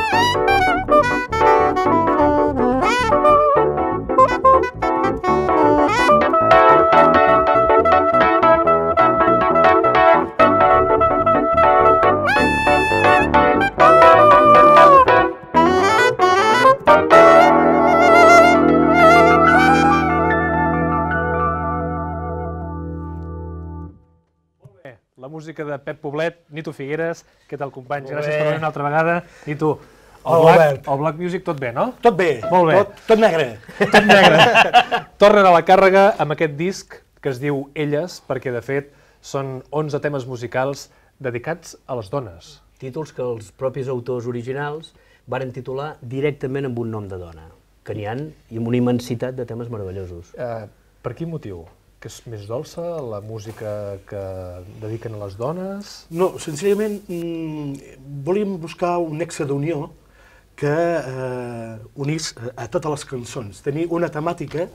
La música de Pep Poblet, Nito Figueres, què tal companys? Gràcies per venir una altra vegada. Nito, el Black Music tot bé, no? Tot bé, tot negre. Tot negre. Tornen a la càrrega amb aquest disc que es diu Elles, perquè de fet són 11 temes musicals dedicats a les dones. Títols que els propis autors originals varen titular directament amb un nom de dona, que n'hi ha i amb una immensitat de temes meravellosos. Per quin motiu? Que és més dolça, la música que dediquen a les dones? No, senzillament volíem buscar un nexe d'unió que unís a totes les cançons, tenir una temàtica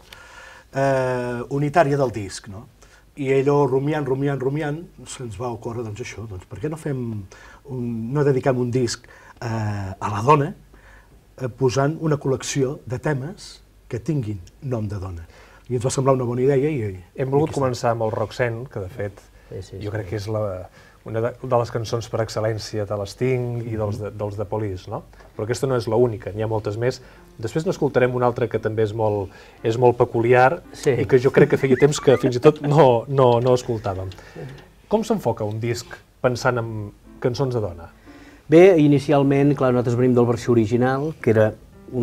unitària del disc, no? I allò, rumiant, se'ns va ocórrer, doncs això, doncs per què no dediquem un disc a la dona posant una col·lecció de temes que tinguin nom de dona. I ens va semblar una bona idea i... Hem volgut començar amb el Roxanne, que de fet jo crec que és una de les cançons per excel·lència de l'Sting i dels de Police, no? Però aquesta no és l'única, n'hi ha moltes més. Després n'escoltarem una altra que també és molt peculiar i que jo crec que feia temps que fins i tot no escoltàvem. Com s'enfoca un disc pensant en cançons de dona? Bé, inicialment, clar, nosaltres venim del versió original, que era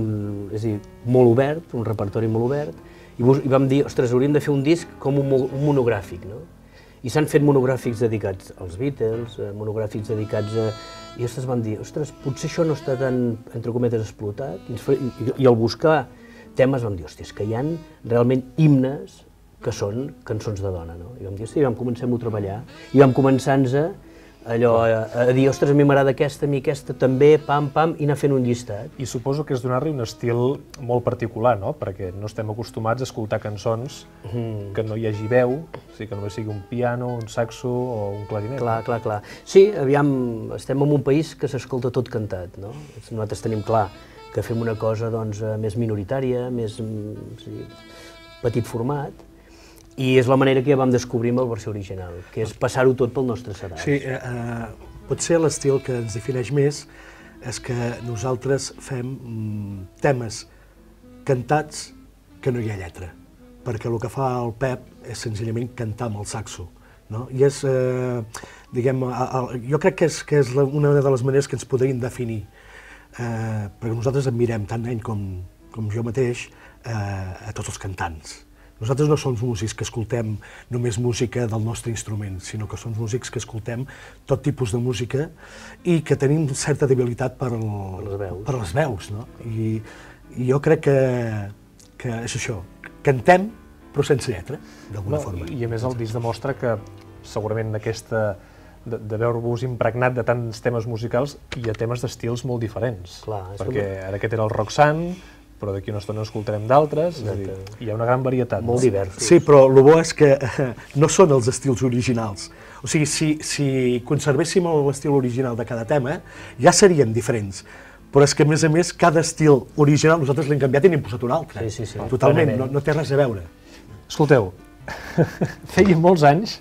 molt obert, un repertori molt obert, i vam dir, ostres, hauríem de fer un disc com un monogràfic, no? I s'han fet monogràfics dedicats als Beatles, monogràfics dedicats a... I ostres, vam dir, ostres, potser això no està tan, entre cometes, explotat, i al buscar temes vam dir, hòstia, és que hi ha realment himnes que són cançons de dona, no? I vam dir, hòstia, vam començar-ho a treballar, i vam començar-nos allò a dir, ostres, a mi m'agrada aquesta, a mi aquesta també, pam, i anar fent un llistat. I suposo que és donar-li un estil molt particular, no? Perquè no estem acostumats a escoltar cançons que no hi hagi veu, o sigui, que només sigui un piano, un saxo o un clarinet. Clar. Sí, aviam, estem en un país que s'escolta tot cantat, no? Nosaltres tenim clar que fem una cosa, doncs, més minoritària, més petit format, i és la manera que ja vam descobrir amb la versió original, que és passar-ho tot pel nostre sedàs. Sí, potser l'estil que ens defineix més és que nosaltres fem temes cantats que no hi ha lletra, perquè el que fa el Pep és senzillament cantar amb el saxo, no? I és, diguem, jo crec que és una de les maneres que ens podrien definir, perquè nosaltres admirem tant ell com jo mateix a tots els cantants. Nosaltres no som músics que escoltem només música del nostre instrument, sinó que som músics que escoltem tot tipus de música i que tenim certa debilitat per les veus, no? I jo crec que és això, cantem però sense lletra, d'alguna forma. I a més el disc demostra que segurament aquesta de veure-vos impregnat de tants temes musicals hi ha temes d'estils molt diferents. Perquè ara aquest era el Roxanne, però d'aquí una estona escoltarem d'altres, és a dir, hi ha una gran varietat. Molt diversos. Sí, però el bo és que no són els estils originals. O sigui, si conservéssim l'estil original de cada tema, ja serien diferents. Però és que, a més, cada estil original nosaltres l'hem canviat i n'hem posat un altre. Sí. Totalment, no té res a veure. Escolteu, feia molts anys...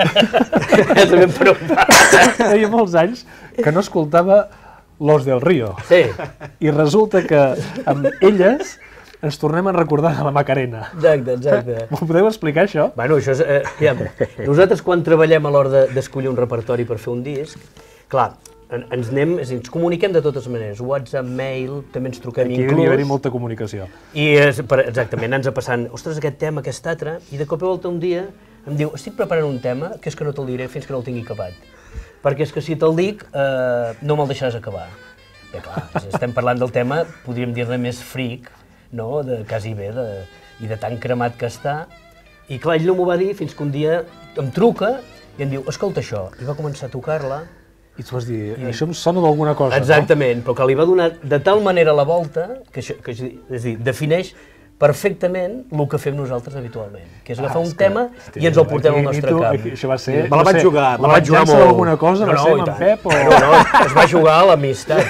Feia molts anys que no escoltava Los del Río. Sí. I resulta que amb Elles ens tornem a recordar de la Macarena. Exacte. M'ho podeu explicar, això? Bueno, això és... Nosaltres, quan treballem a l'hora d'escollir un repertori per fer un disc, clar, ens comuniquem de totes maneres, WhatsApp, mail, també ens truquem inclús. Aquí devia haver-hi molta comunicació. I exactament, ens ha passant, ostres, aquest tema, aquest altre, i de cop i volta un dia em diu, estic preparant un tema que és que no te'l diré fins que no el tingui acabat. Perquè és que si te'l dic, no me'l deixaràs acabar. Bé, clar, si estem parlant del tema, podríem dir-ne més fric, no?, quasi bé, i de tan cremat que està. I clar, ell no m'ho va dir fins que un dia em truca i em diu, escolta això, i va començar a tocar-la. I tu vas dir, això em sona d'alguna cosa, no? Exactament, però que li va donar de tal manera la volta, que és dir, defineix perfectament el que fem nosaltres habitualment, que és agafar un tema i ens el portem al nostre camp. Això va ser... Me la vaig jugar molt. Alguna cosa va ser amb en Pep? No, es va jugar a l'amistat.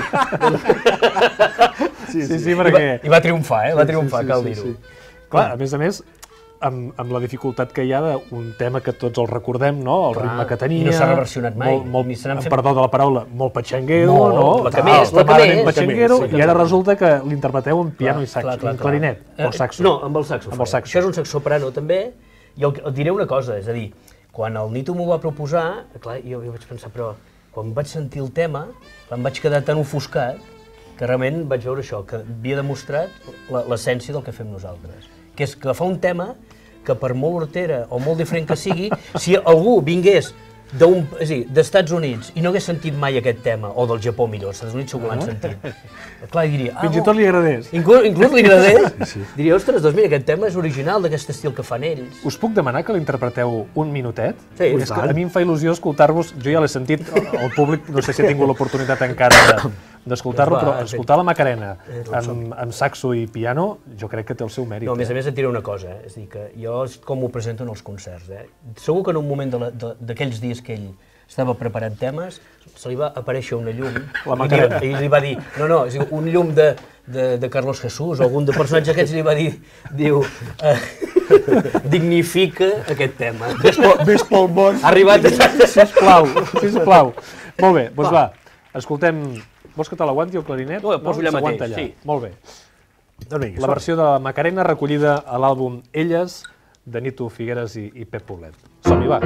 Sí, perquè... I va triomfar, va triomfar, cal dir-ho. Clar, a més, amb la dificultat que hi ha d'un tema que tots el recordem, no? El ritme que tenia... I no s'ha reversionat mai. Perdó de la paraula, molt patxanguero, no? La que més. I ara resulta que l'interpreteu en piano i saxo, en clarinet o saxo. No, amb el saxo. Això és un saxoprano també, i et diré una cosa, és a dir, quan el Nito m'ho va proposar, clar, jo vaig pensar, però quan vaig sentir el tema, em vaig quedar tan ofuscat que realment vaig veure això, que havia demostrat l'essència del que fem nosaltres, que és agafar un tema que per molt hortera o molt diferent que sigui, si algú vingués d'Estats Units i no hagués sentit mai aquest tema, o del Japó, mira, als Estats Units segur que l'han sentit, clar, diria... Fins i tot li agradés. Inclús li agradés. Diria, ostres, doncs mira, aquest tema és original d'aquest estil que fan ells. Us puc demanar que l'interpreteu un minutet? Sí. És que a mi em fa il·lusió escoltar-vos, jo ja l'he sentit, el públic no sé si ha tingut l'oportunitat encara d'escoltar-lo, però escoltar la Macarena amb saxo i piano, jo crec que té el seu mèrit. No, a més et diré una cosa, és a dir, que jo com ho presento en els concerts, segur que en un moment d'aquells dies que ell estava preparant temes, se li va aparèixer una llum i li va dir, no, és un llum de Carlos Jesús o algun de personatge aquests li va dir, diu, dignifica aquest tema. Ves pel món. Ha arribat... Sisplau. Molt bé, doncs va, escoltem... Vols que te l'aguanti el clarinet? No, poso allà mateix, sí. Molt bé. La versió de la Macarena recollida a l'àlbum Elles, de Nito Figueres i Pep Poblet. Som-hi, va.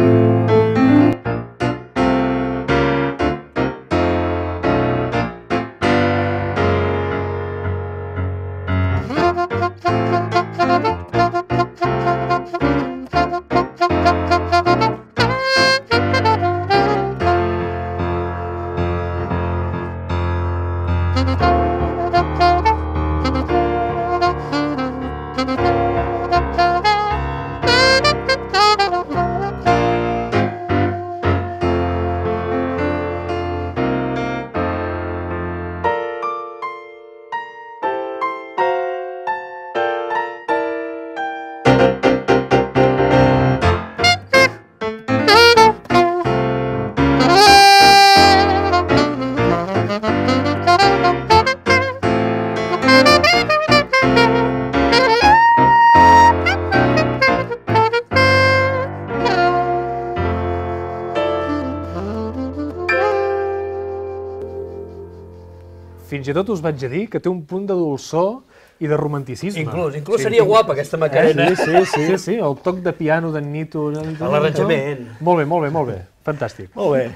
Fins i tot us vaig a dir que té un punt de dolçor i de romanticisme. Inclús seria guapa aquesta Macarena. Sí, el toc de piano d'en Nito. L'arranjament. Molt bé, fantàstic. Molt bé.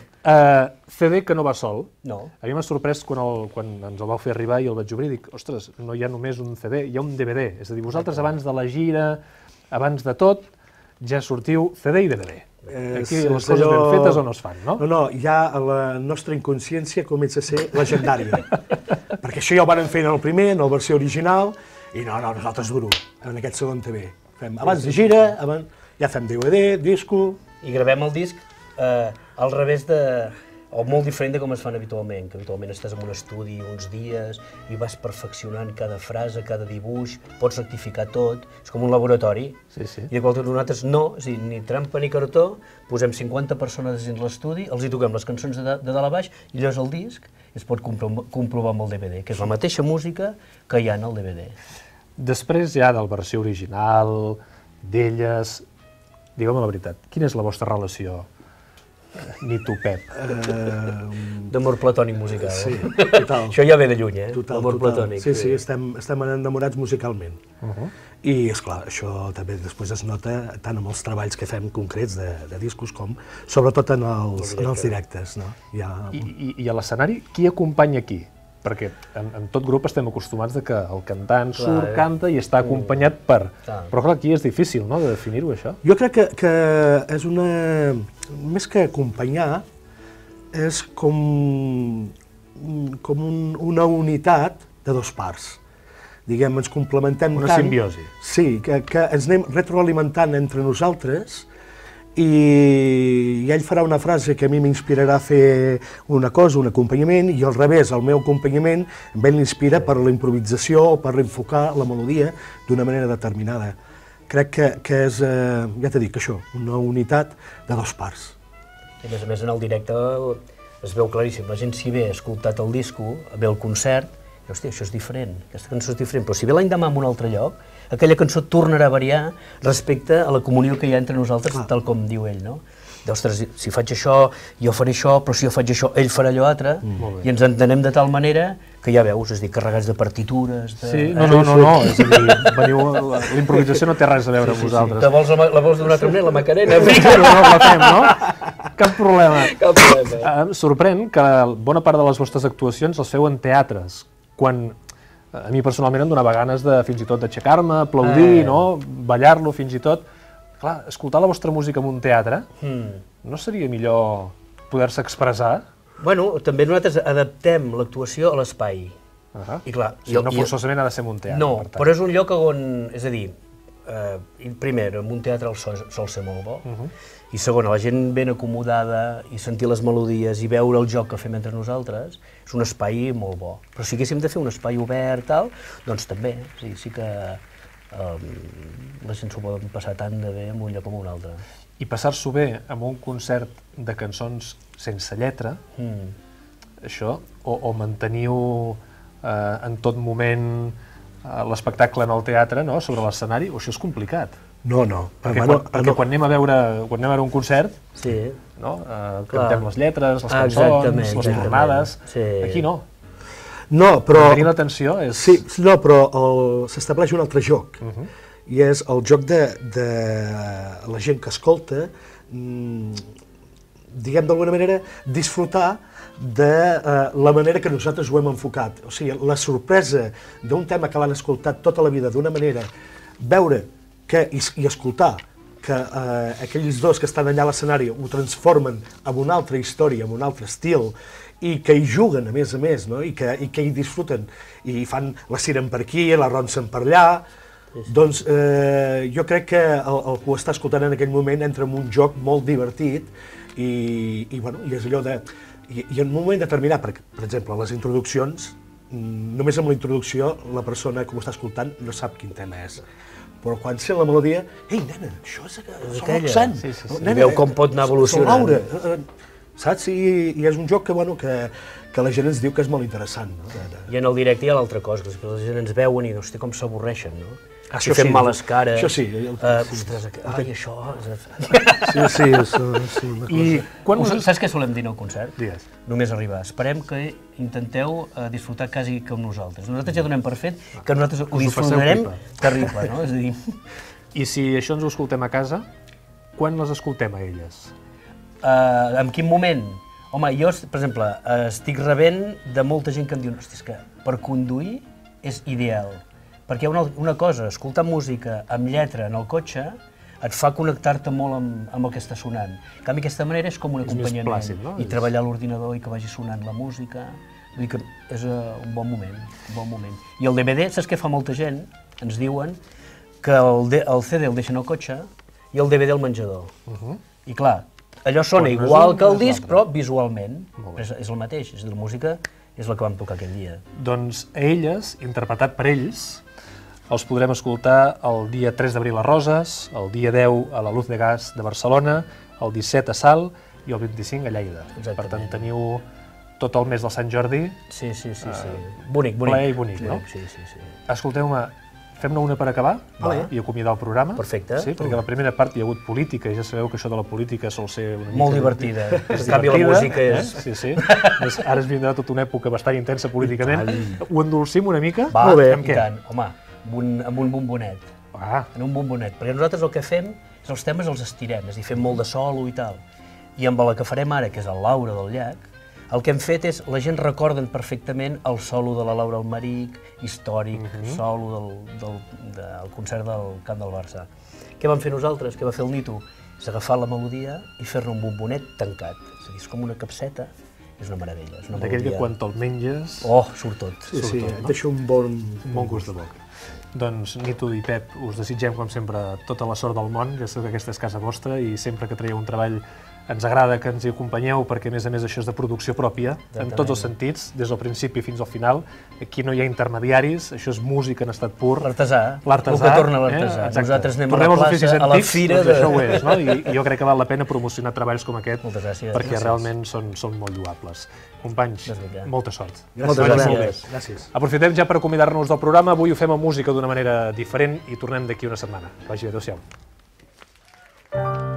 CD que no va sol. No. A mi m'ha sorprès quan ens el vau fer arribar i el vaig obrir i dic, ostres, no hi ha només un CD, hi ha un DVD. És a dir, vosaltres abans de la gira, abans de tot, ja sortiu CD i DVD. Aquí les coses ben fetes o no es fan, no? No, ja la nostra inconsciència comença a ser legendària. Perquè això ja ho van fer en el primer, en la versió original, i no, nosaltres duro, en aquest segon també. Abans de gira, ja fem DVD, disco... I gravem el disc al revés o molt diferent de com es fan habitualment, que habitualment estàs en un estudi uns dies i vas perfeccionant cada frase, cada dibuix, pots rectificar tot, és com un laboratori. Sí. I de qualsevol nosaltres no, és a dir, ni trampa ni cartó, posem 50 persones dins l'estudi, els hi toquem les cançons de dalt a baix i llavors el disc es pot comprovar amb el DVD, que és la mateixa música que hi ha en el DVD. Després ja de la versió original, d'elles, digueu-me la veritat, quina és la vostra relació? Nito, Pep. D'amor platònic musical. Sí, total. Això ja ve de lluny, l'amor platònic. Sí, estem enamorats musicalment. I, esclar, això també després es nota tant amb els treballs que fem concrets de discos com, sobretot en els directes. I a l'escenari, qui acompanya qui? Perquè en tot grup estem acostumats que el cantant surt, canta i està acompanyat per... Però clar, aquí és difícil, no?, de definir-ho, això. Jo crec que és una... Més que acompanyar, és com una unitat de dos parts. Diguem, ens complementem tant... Una simbiosi. Sí, que ens anem retroalimentant entre nosaltres i ell farà una frase que a mi m'inspirarà a fer una cosa, un acompanyament, i al revés, el meu acompanyament a ell l'inspira per la improvisació o per enfocar la melodia d'una manera determinada. Crec que és, ja t'he dit, això, una unitat de dos parts. I a més en el directe es veu claríssim, la gent si ve ha escoltat el disco, ve al concert, i hòstia, això és diferent, aquesta cançó és diferent, però si ve l'any demà en un altre lloc, aquella cançó tornarà a variar respecte a la comunió que hi ha entre nosaltres, tal com diu ell, no? Ostres, si faig això, jo faré això, però si jo faig això, ell farà allò altre, i ens entenem de tal manera que ja veus, és a dir, carregats de partitures... Sí, no, és a dir, l'improvisació no té res a veure amb vosaltres. La vols d'una altra manera, la Macarena? No, la fem, no? Cap problema. Em sorprèn que bona part de les vostres actuacions les feu en teatres, quan a mi personalment em donava ganes de fins i tot d'aixecar-me, aplaudir, ballar-lo fins i tot. Clar, escoltar la vostra música en un teatre, no seria millor poder-se expressar? Bueno, també nosaltres adaptem l'actuació a l'espai. I clar, no forçosament ha de ser en un teatre. No, però és un lloc on, és a dir, primer, en un teatre el so sol ser molt bo, i segon, la gent ben acomodada i sentir les melodies i veure el joc que fem entre nosaltres, és un espai molt bo. Però si haguéssim de fer un espai obert, tal, doncs també, sí que la gent s'ho pot passar tant de bé en un lloc com un altre. I passar-s'ho bé amb un concert de cançons sense lletra, això, o manteniu en tot moment l'espectacle en el teatre, sobre l'escenari, això és complicat. No. Perquè quan anem a veure un concert, cantem les lletres, les cançons, les tornades, aquí no. No, però... Tenir l'atenció és... Sí, no, però s'estableix un altre joc, i és el joc de la gent que escolta, diguem d'alguna manera, disfrutar de la manera que nosaltres ho hem enfocat. O sigui, la sorpresa d'un tema que l'han escoltat tota la vida d'una manera, veure i escoltar que aquells dos que estan allà a l'escenari ho transformen en una altra història, en un altre estil, i que hi juguen, a més, i que hi disfruten, i fan la ciren per aquí, la ronsen per allà, doncs jo crec que el que ho està escoltant en aquell moment entra en un joc molt divertit, i és allò de... I en un moment determinat, per exemple, les introduccions, només amb la introducció la persona que ho està escoltant no sap quin tema és. Però quan sent la melodia, ei, nena, això és Roxanne. I veu com pot anar evolucionant. Laura, saps? I és un joc que la gent ens diu que és molt interessant. I en el directe hi ha l'altra cosa, que la gent ens veuen i hosti, com s'avorreixen, no? Si fem males cares... Això sí. Ostres, ai, això... Sí. I saps què solem dir en el concert? Digues. Només arribar. Esperem que intenteu disfrutar quasi com nosaltres. Nosaltres ja donem per fet que nosaltres ho disfrutarem terrible, no? És a dir... I si això ens ho escoltem a casa, quan les escoltem a elles? En quin moment? Home, jo, per exemple, estic rebent de molta gent que em diu hosti, és que per conduir és ideal. Perquè hi ha una cosa, escoltar música amb lletra en el cotxe et fa connectar-te molt amb el que està sonant. En canvi, aquesta manera és com un acompanyament. És més plàcid, no? I treballar a l'ordinador i que vagi sonant la música. Vull dir que és un bon moment, I el DVD, saps què fa molta gent? Ens diuen que el CD el deixen al cotxe i el DVD al menjador. I clar, allò sona igual que el disc, però visualment és el mateix. És a dir, la música és la que vam tocar aquell dia. Doncs a elles, interpretat per ells, els podrem escoltar el dia 3 d'abril a Roses, el dia 10 a la Luz de Gas de Barcelona, el 17 a Salt i el 25 a Lleida. Per tant, teniu tot el mes del Sant Jordi. Sí. Bonic. Ple i bonic, no? Sí. Escolteu-me, fem-ne una per acabar i acomiadar el programa. Perfecte. Sí, perquè a la primera part hi ha hagut política, i ja sabeu que això de la política sol ser una mica... Molt divertida. En canvi, la música és... Sí. Ara es vindrà tota una època bastant intensa políticament. Ho endolcim una mica? Va, i tant. Home, amb un bombonet. En un bombonet. Perquè nosaltres el que fem és els temes els estirem, és a dir, fem molt de solo i tal. I amb la que farem ara, que és el Laura del Llac, el que hem fet és, la gent recorden perfectament el solo de la Laura Almeric, històric, solo del concert del Camp del Barça. Què vam fer nosaltres? Què va fer el Nito? És agafar la melodia i fer-ne un bombonet tancat. És a dir, és com una capseta és una meravella. D'aquell que quan te'l menges... Oh, surt tot. Sí, et deixa un bon gust de boca. Doncs Nitu i Pep, us desitgem, com sempre, tota la sort del món, ja sé que aquesta és casa vostra i sempre que traieu un treball ens agrada que ens hi acompanyeu perquè, a més, això és de producció pròpia, en tots els sentits, des del principi fins al final. Aquí no hi ha intermediaris, això és música en estat pur. L'artesà, el que torna l'artesà. Nosaltres anem a la plaça, a la fira... Doncs això ho és, no? I jo crec que val la pena promocionar treballs com aquest perquè realment són molt lloables. Companys, molta sort. Gràcies. Aprofitem ja per acomiadar-nos del programa. Avui ho fem amb música d'una manera diferent i tornem d'aquí una setmana. Vagi bé, adéu-siau.